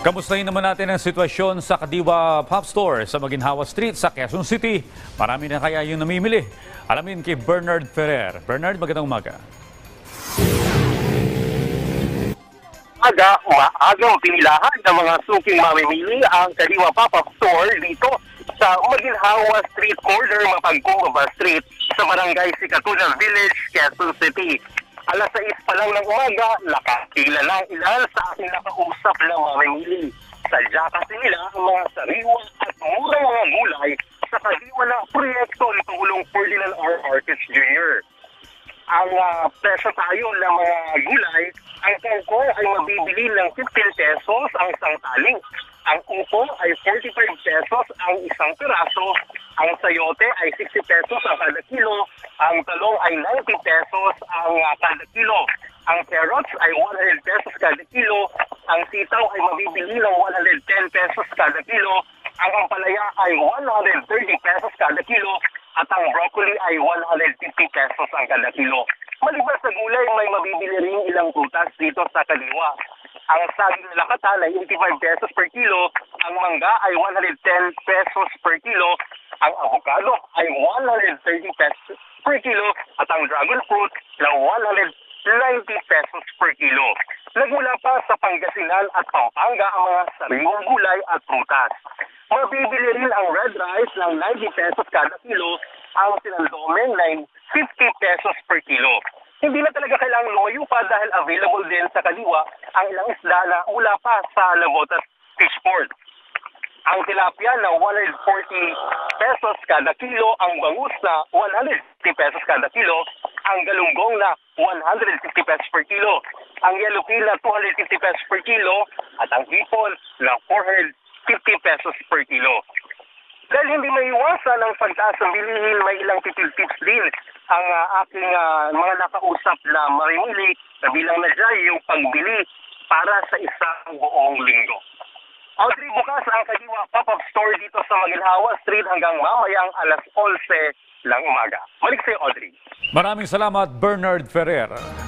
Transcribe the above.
Kamustahin naman natin ang sitwasyon sa Kadiwa Pop Store sa Maginhawa Street sa Quezon City. Marami na kaya yung namimili. Alamin kay Bernard Ferrer. Bernard, magandang umaga. Maagang pinilahan ng mga suking mamimili ang Kadiwa Pop-Up Store dito sa Maginhawa Street corner, Mapagkumbaba Street sa Barangay Sikatunan Village, Quezon City. Alas 6 pa lang ng umaga, nakakila lang ilan sa aking nakausap na mamimili. Sadya kasi nila ang mga sariwa at murang mga gulay sa Kadiwa ng proyekto ni Pangulong Ferdinand R. Marcos Jr. Ang presyo tayo ng mga gulay, ang kangkong ay mabibili ng 15 pesos ang isang tali. Ang upo ay 45 pesos ang isang piraso. Ang sayote ay 60 pesos ang kada kilo. Ang talong ay 90 pesos ang kada kilo. Ang carrots ay 100 pesos kada kilo. Ang sitaw ay mabibili ng 110 pesos kada kilo. Ang ampalaya ay 130 pesos kada kilo. At ang broccoli ay 150 pesos ang kada kilo. Maliban sa gulay, may mabibili rin ilang prutas dito sa Kadiwa. Ang saging na lakatan ay 85 pesos per kilo. Ang mangga ay 110 pesos per kilo. Ang avocado ay 130 pesos per kilo. At ang dragon fruit na 190 pesos per kilo. Nagmula pa sa Pangasinan at Pampanga ang mga sariwang gulay at prutas. Mabibili rin ang red rice ng 90 pesos kada kilo. Ang sinaldomen ay 50 pesos per kilo. Hindi na talaga kailangang lumayo pa dahil available din sa Kadiwa ang ilang isda na ula pa sa Lagotas Fishport. Ang tilapia na 140 pesos kada kilo, ang bangus na 150 pesos kada kilo, ang galunggong na 150 pesos per kilo, ang yellowfin na 250 pesos per kilo, at ang hipon na 450 pesos per kilo. Dahil hindi may iwasan ang pagtaas ng bilihin, may ilang tips din ang aking mga nakausap na mamimili na bilang na dyan yung pagbili para sa isang buong linggo. Audrey, bukas ang Kadiwa Pop-Up Store dito sa Maginhawa Street hanggang mamayang alas 11 ng umaga. Balik sa'yo, Audrey. Maraming salamat, Bernard Ferrer.